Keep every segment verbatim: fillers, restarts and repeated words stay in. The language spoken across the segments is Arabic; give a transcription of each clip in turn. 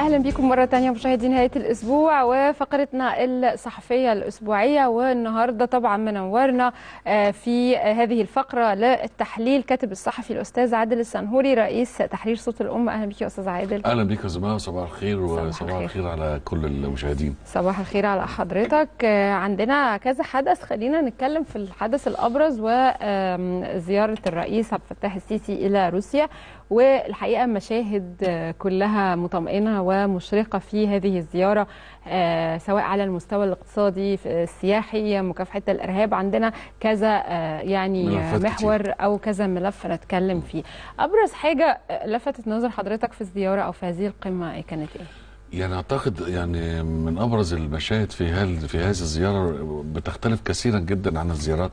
أهلا بكم مرة تانية مشاهدي نهاية الأسبوع وفقرتنا الصحفية الأسبوعية. والنهاردة طبعا منورنا في هذه الفقرة للتحليل كاتب الصحفي الأستاذ عادل السنهوري رئيس تحرير صوت الأمة. أهلا بك يا أستاذ عادل. أهلا بك يا زميلة، صباح الخير وصباح الخير على كل المشاهدين. صباح الخير على حضرتك. عندنا كذا حدث، خلينا نتكلم في الحدث الأبرز وزيارة الرئيس عبد الفتاح السيسي إلى روسيا، والحقيقة مشاهد كلها مطمئنة ومشرقة في هذه الزيارة، سواء على المستوى الاقتصادي السياحي مكافحة الإرهاب. عندنا كذا يعني محور كتير أو كذا ملف نتكلم فيه. أبرز حاجة لفتت نظر حضرتك في الزيارة أو في هذه القمة كانت إيه؟ يعني اعتقد يعني من ابرز المشاهد في هل في هذه الزياره بتختلف كثيرا جدا عن الزيارات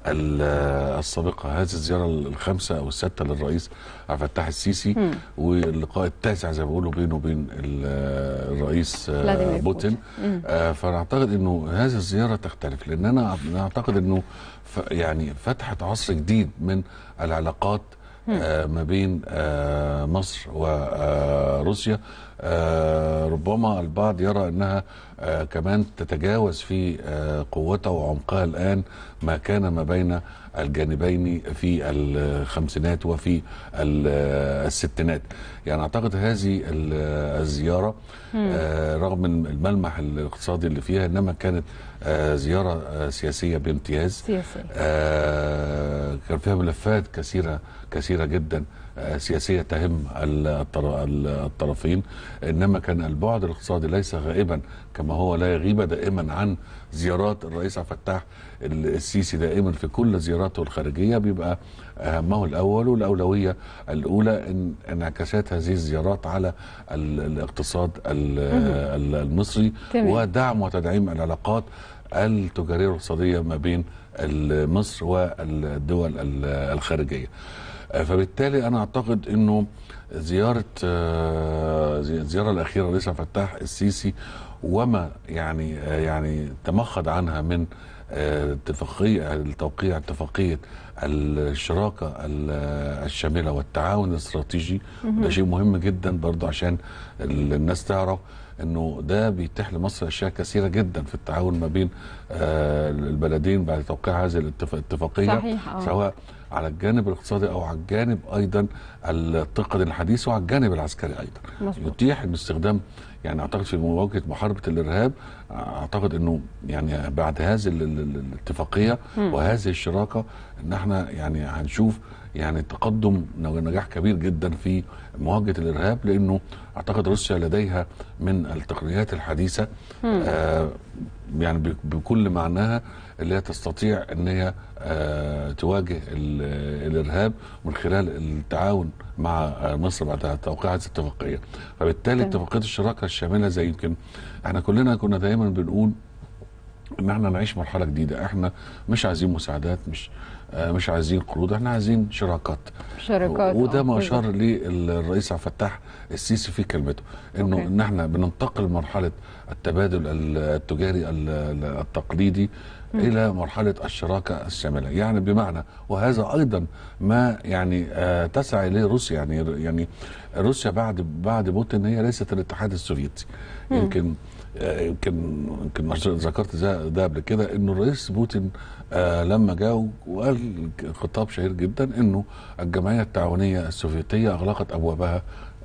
السابقه. هذه الزياره الخامسه او السادسه للرئيس عبد الفتاح السيسي م. واللقاء التاسع زي ما بيقولوا بينه وبين الرئيس بوتين. آه فانا اعتقد انه هذه الزياره تختلف، لان انا اعتقد انه يعني فتحت عصر جديد من العلاقات آه ما بين آه مصر وروسيا. آه ربما البعض يرى انها آه كمان تتجاوز في آه قوتها وعمقها الان ما كان ما بين الجانبين في الخمسينات وفي الستينات. يعني اعتقد هذه الزياره آه رغم الملمح الاقتصادي اللي فيها انما كانت آه زياره آه سياسيه بامتياز. سياسية. آه كان فيها ملفات كثيره كثيره جدا سياسية تهم الطرفين، إنما كان البعد الاقتصادي ليس غائبا كما هو لا يغيب دائما عن زيارات الرئيس عبد الفتاح السيسي. دائما في كل زياراته الخارجية بيبقى أهمه الأول والأولوية الأولى إن انعكاسات هذه الزيارات على الاقتصاد المصري ودعم وتدعيم العلاقات التجارية والاقتصادية ما بين مصر والدول الخارجية. فبالتالي انا اعتقد انه زياره الزياره الاخيره للرئيس عبد الفتاح السيسي وما يعني يعني تمخض عنها من اتفاقيه التوقيع اتفاقيه الشراكه الشامله والتعاون الاستراتيجي، ده شيء مهم جدا برضه عشان الناس تعرف انه ده بيتيح لمصر اشياء كثيره جدا في التعاون ما بين البلدين بعد توقيع هذه الاتفاقيه. صحيح. سواء على الجانب الاقتصادي او على الجانب ايضا التقني الحديث وعلى الجانب العسكري ايضا. مظبوط. يتيح الاستخدام، يعني اعتقد في مواجهه محاربه الارهاب، اعتقد انه يعني بعد هذه الاتفاقيه م. وهذه الشراكه ان احنا يعني هنشوف يعني تقدم نجاح كبير جدا في مواجهه الارهاب، لانه اعتقد روسيا لديها من التقنيات الحديثه آه يعني بكل معناها اللي هي تستطيع ان هي آه تواجه الارهاب من خلال التعاون مع مصر بعد توقيع هذه الاتفاقيه. فبالتالي اتفاقيه الشراكه الشامله زي يمكن احنا كلنا كنا دايما بنقول ان احنا نعيش مرحله جديده، احنا مش عايزين مساعدات، مش آه مش عايزين قروض، احنا عايزين شراكات. شراكات وده ما اشار ليه الرئيس عبد الفتاح السيسي في كلمته، انه أوكي. ان احنا بننتقل مرحله التبادل التجاري التقليدي م. الى مرحله الشراكه الشامله، يعني بمعنى وهذا ايضا ما يعني آه تسعى اليه روسيا. يعني يعني روسيا بعد بعد بوتين هي ليست الاتحاد السوفيتي. م. يمكن يمكن يمكن ذكرت ده قبل كده انه الرئيس بوتين آه لما جاء وقال خطاب شهير جدا انه الجمعيه التعاونيه السوفيتيه اغلقت ابوابها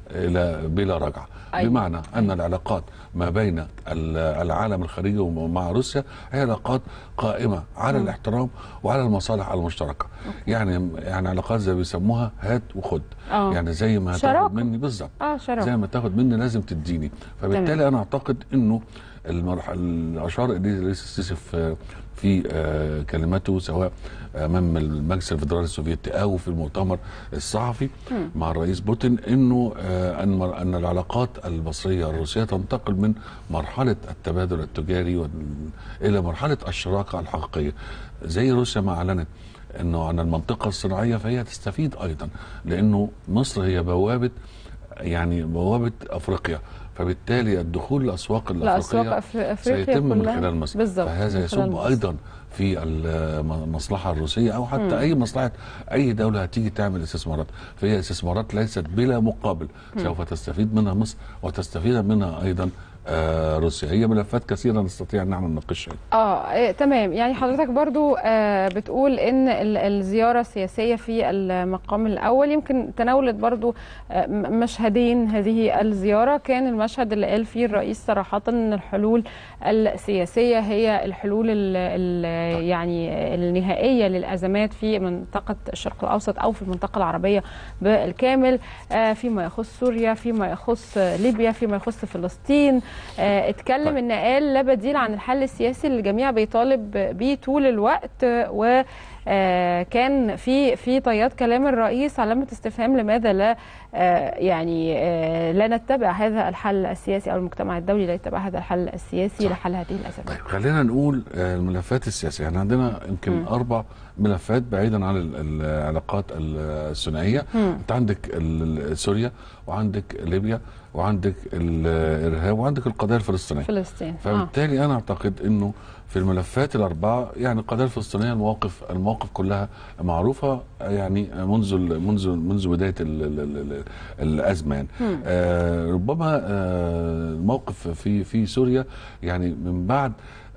الى بلا رجعه. أيوة. بمعنى ان العلاقات ما بين العالم الخارجي ومع روسيا هي علاقات قائمه على م. الاحترام وعلى المصالح المشتركه. أوكي. يعني يعني علاقات زي بيسموها هات وخد. أوه. يعني زي ما تاخد مني بالظبط، اه زي ما تاخد مني لازم تديني. فبالتالي تمام. انا اعتقد انه المرحله الاشار اليه الرئيس السيسي في في آه كلمته سواء امام المجلس الفدرالي السوفيتي او في المؤتمر الصحفي م. مع الرئيس بوتين انه آه ان ان العلاقات المصريه الروسيه تنتقل من مرحله التبادل التجاري الى مرحله الشراكه الحقيقيه. زي روسيا ما اعلنت انه عن المنطقه الصناعيه، فهي تستفيد ايضا، لانه مصر هي بوابه يعني بوابه افريقيا. فبالتالي الدخول لاسواق الافريقيه سيتم من خلال مصر. بالظبط. فهذا يصب ايضا في المصلحه الروسيه او حتى م. اي مصلحه اي دوله هتيجي تعمل استثمارات، فهي استثمارات ليست بلا مقابل، م. سوف تستفيد منها مصر وتستفيد منها ايضا آه روسيا. هي ملفات كثيره نستطيع ان نعمل نناقشها. اه إيه تمام. يعني حضرتك برضو آه بتقول ان الزياره السياسيه في المقام الاول يمكن تناولت برضو آه مشهدين هذه الزياره. كان المشهد اللي قال فيه الرئيس صراحه ان الحلول السياسيه هي الحلول ال ال يعني النهائيه للازمات في منطقه الشرق الاوسط او في المنطقه العربيه بالكامل، آه فيما يخص سوريا، فيما يخص ليبيا، فيما يخص فلسطين. اه اتكلم طيب. ان قال لا بديل عن الحل السياسي اللي الجميع بيطالب بيه طول الوقت، و آه كان في في طيات كلام الرئيس علامه استفهام لماذا لا آه يعني آه لا نتبع هذا الحل السياسي او المجتمع الدولي لا يتبع هذا الحل السياسي صح. لحل هذه الازمات. طيب خلينا نقول الملفات السياسيه، يعني عندنا يمكن م. اربع ملفات بعيدا عن العلاقات الثنائيه. انت عندك سوريا وعندك ليبيا وعندك الارهاب وعندك القضيه الفلسطينيه. فلسطين. فبالتالي آه. انا اعتقد انه في الملفات الاربعه يعني القضيه الفلسطينيه المواقف المواقف كلها معروفه يعني منذ منذ منذ بدايه ال ال ال الازمه يعني. آه ربما آه الموقف في في سوريا يعني من بعد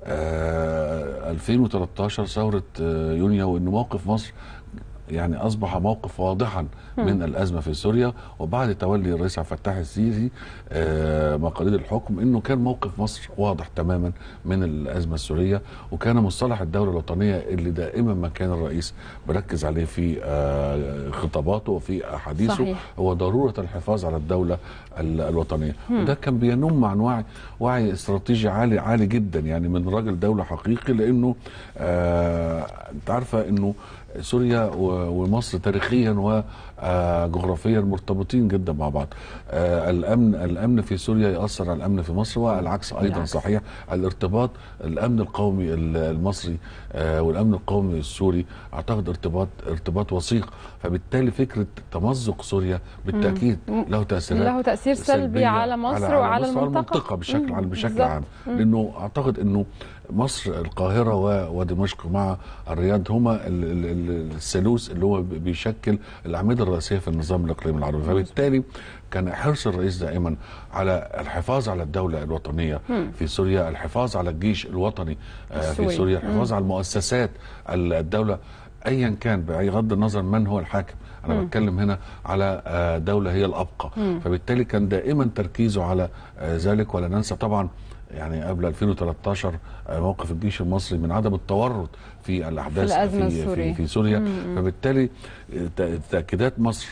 آه ألفين وثلاثة عشر ثوره آه يونيو، وان موقف مصر يعني اصبح موقف واضحا من الازمه في سوريا، وبعد تولي الرئيس عبد الفتاح السيسي آه مقاليد الحكم انه كان موقف مصر واضح تماما من الازمه السوريه، وكان مصطلح الدوله الوطنيه اللي دائما ما كان الرئيس بركز عليه في آه خطاباته وفي احاديثه صحيح. هو ضروره الحفاظ على الدوله الوطنيه، مم. وده كان بينم عن وعي وعي استراتيجي عالي عالي جدا يعني من راجل دوله حقيقي، لانه آه انت عارفه انه سوريا ومصر تاريخيا وجغرافيا مرتبطين جدا مع بعض. الامن الامن في سوريا يؤثر على الامن في مصر والعكس ايضا بالعكس. صحيح. الارتباط الامن القومي المصري والامن القومي السوري اعتقد ارتباط ارتباط وثيق، فبالتالي فكره تمزق سوريا بالتاكيد مم. له تاثيرات له تاثير سلبي على مصر على وعلى مصر المنطقه, المنطقة بشكل مم. بشكل عام، لانه اعتقد انه مصر القاهره ودمشق مع الرياض هما الثالوث اللي هو بيشكل الاعمده الرئيسيه في النظام الاقليمي العربي، فبالتالي كان حرص الرئيس دائما على الحفاظ على الدوله الوطنيه مم. في سوريا، الحفاظ على الجيش الوطني في سوريا، الحفاظ مم. على المؤسسات الدوله ايا كان بغض النظر من هو الحاكم. انا مم. بتكلم هنا على دوله هي الابقى، مم. فبالتالي كان دائما تركيزه على ذلك. ولا ننسى طبعا يعني قبل ألفين وثلاثة عشر موقف الجيش المصري من عدم التورط في الاحداث في في, في, في سوريا، مم. فبالتالي تاكيدات مصر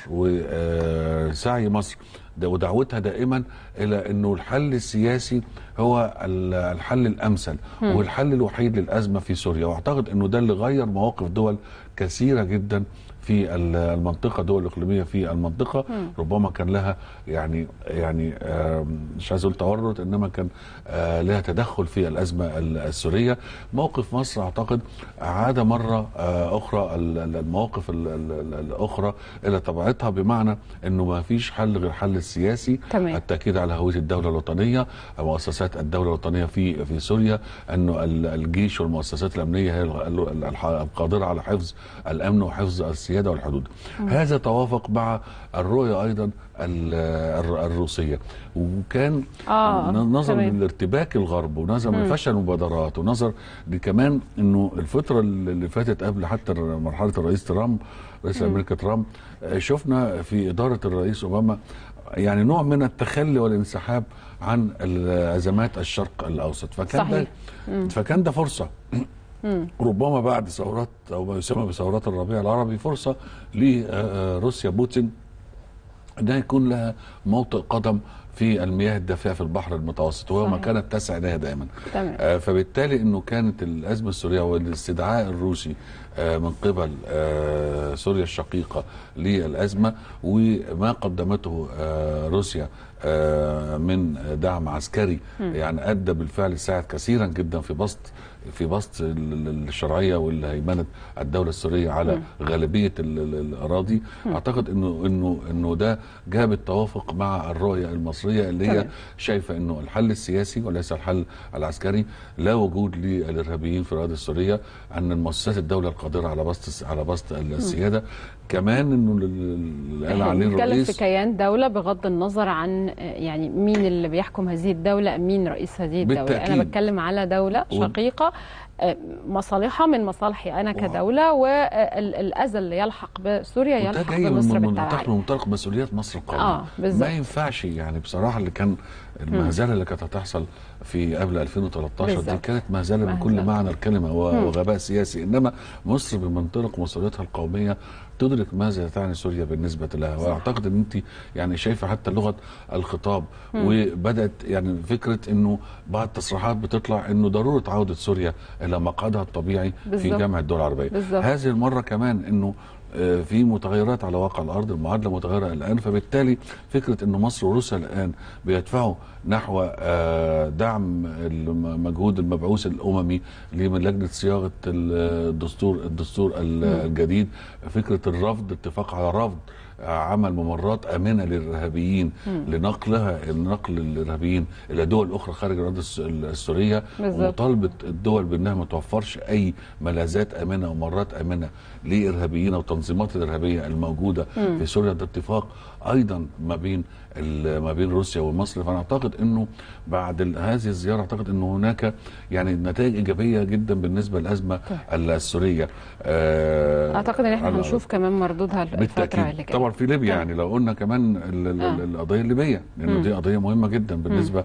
وسعي مصر ودعوتها دائما الى انه الحل السياسي هو الحل الامثل مم. والحل الوحيد للازمه في سوريا، واعتقد انه ده اللي غير مواقف دول كثيره جدا في المنطقه، دول اقليميه في المنطقه مم. ربما كان لها يعني يعني مش عايز اقول تورط، انما كان لها تدخل في الازمه السوريه. موقف مصر اعتقد عاد مره اخرى المواقف الاخرى الى طبيعتها، بمعنى انه ما فيش حل غير حل السياسي، تمام. التاكيد على هويه الدوله الوطنيه، مؤسسات الدوله الوطنيه في في سوريا، انه الجيش والمؤسسات الامنيه هي القادره على حفظ الامن وحفظ السياسه والحدود. مم. هذا توافق مع الرؤيه ايضا الروسيه، وكان آه. نظر لارتباك الغرب ونظر لفشل المبادرات ونظر كمان انه الفتره اللي فاتت قبل حتى مرحله الرئيس ترامب رئيس امريكا ترامب شفنا في اداره الرئيس اوباما يعني نوع من التخلي والانسحاب عن ازمات الشرق الاوسط، فكان صحيح. ده فكان ده فرصه مم. ربما بعد ثورات او ما يسمى بثورات الربيع العربي فرصه لروسيا بوتين انها يكون لها موطئ قدم في المياه الدافئه في البحر المتوسط، وهو ما كانت تسعى اليها دائما. آه فبالتالي انه كانت الازمه السوريه والاستدعاء الروسي آه من قبل آه سوريا الشقيقه للازمه وما قدمته آه روسيا آه من دعم عسكري م. يعني ادى بالفعل ساعد كثيرا جدا في بسط في بسط الشرعيه والهيمنه الدوله السوريه على م. غالبيه الاراضي. م. اعتقد انه انه انه ده جاب التوافق مع الرؤيه المصريه المصريه اللي هي شايفه انه الحل السياسي وليس الحل العسكري، لا وجود للارهابيين في الاراضي السوريه، ان مؤسسات الدوله القادره على بسط على بسط السياده، كمان انه اللي قال عليه بنتكلم الرئيس في كيان دوله بغض النظر عن يعني مين اللي بيحكم هذه الدوله، مين رئيس هذه الدوله. بالتأكيد. انا بتكلم على دوله شقيقه مصالحها من مصالحي انا كدوله، والاذى اللي يلحق بسوريا يلحق بمصر بالتبعيه. من منطلق مسؤوليات مصر القوميه. اه ما ينفعش يعني بصراحه اللي كان المهزله اللي كانت هتحصل في قبل ألفين وثلاثة عشر دي كانت مهزله بكل معنى الكلمه وغباء سياسي، انما مصر بمنطلق مسؤوليتها القوميه تدرك ماذا تعني سوريا بالنسبه لها. واعتقد ان انت يعني شايفه حتى لغه الخطاب، مم. وبدات يعني فكره انه بعض التصريحات بتطلع انه ضروره عوده سوريا الى مقعدها الطبيعي بالزبط. في جامعه الدول العربيه. بالزبط. هذه المره كمان انه في متغيرات على واقع الارض، المعادله متغيره الان، فبالتالي فكره ان مصر وروسيا الان بيدفعوا نحو دعم المجهود المبعوث الاممي من لجنه صياغه الدستور الدستور الجديد، فكره الرفض، اتفاق على رفض عمل ممرات امنه للارهابيين لنقلها نقل الارهابيين الى دول اخرى خارج الاراضي السوريه، ومطالبه الدول بانها ما توفرش اي ملاذات امنه وممرات امنه لارهابيين او التنظيمات الارهابيه الموجوده مم. في سوريا. ده اتفاق ايضا ما بين ما بين روسيا ومصر. فانا اعتقد انه بعد هذه الزياره اعتقد انه هناك يعني نتائج ايجابيه جدا بالنسبه للازمه السوريه. اعتقد ان احنا هنشوف كمان مردودها الفتره اللي جايه. طبعا في ليبيا يعني لو قلنا كمان آه. القضيه الليبيه، لانه دي قضيه مهمه جدا بالنسبه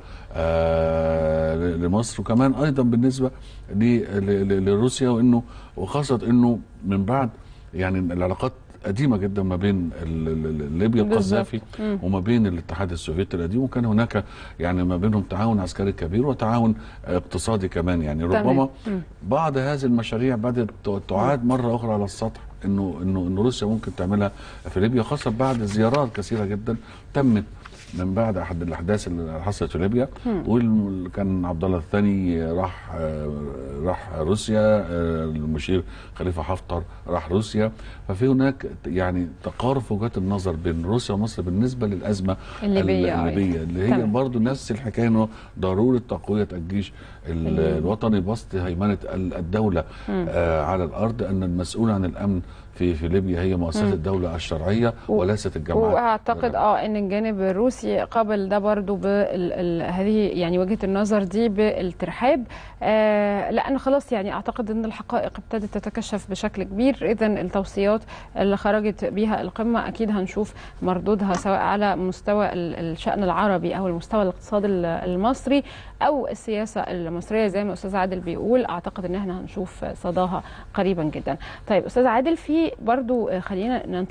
آه لمصر، وكمان ايضا بالنسبه لروسيا، وانه وخاصه انه من بعد يعني العلاقات قديمه جدا ما بين ليبيا القذافي وما بين الاتحاد السوفيتي القديم، وكان هناك يعني ما بينهم تعاون عسكري كبير وتعاون اقتصادي كمان. يعني ربما بعض هذه المشاريع بدات تعاد مره اخرى على السطح، انه انه انه روسيا ممكن تعملها في ليبيا، خاصه بعد زيارات كثيره جدا تمت من بعد احد الاحداث اللي حصلت في ليبيا. وكان عبد الله الثاني راح راح روسيا، المشير خليفه حفتر راح روسيا، ففي هناك يعني تقارب في وجهات النظر بين روسيا ومصر بالنسبه للازمه الليبيه, الليبية اللي هي برضه نفس الحكايه، انه ضروره تقويه الجيش الوطني، بسط هيمنه الدوله آه على الارض، ان المسؤول عن الامن في في ليبيا هي مؤسسات الدوله الشرعيه وليست الجماعات. واعتقد اه ان الجانب الروسي قابل ده برضو بهذه يعني وجهه النظر دي بالترحاب، آه لان خلاص يعني اعتقد ان الحقائق ابتدت تتكشف بشكل كبير. اذا التوصيات اللي خرجت بها القمه اكيد هنشوف مردودها سواء على مستوى الشان العربي او المستوى الاقتصادي المصري او السياسه المصريه زي ما استاذ عادل بيقول. اعتقد ان احنا هنشوف صداها قريبا جدا. طيب استاذ عادل، في برضو خلينا ننتقل